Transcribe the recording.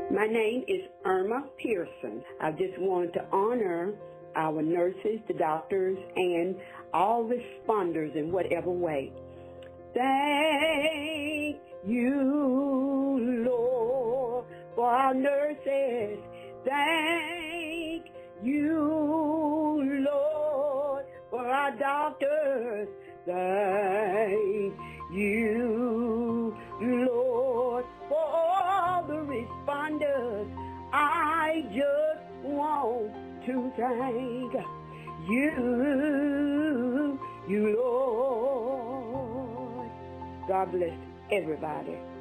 My name is Irma Pearson. I just wanted to honor our nurses, the doctors, and all responders in whatever way. Thank you, Lord, for our nurses. Thank you, Lord, for our doctors. Thank you, Lord, for all the responders. I just want to thank you, Lord. God bless everybody.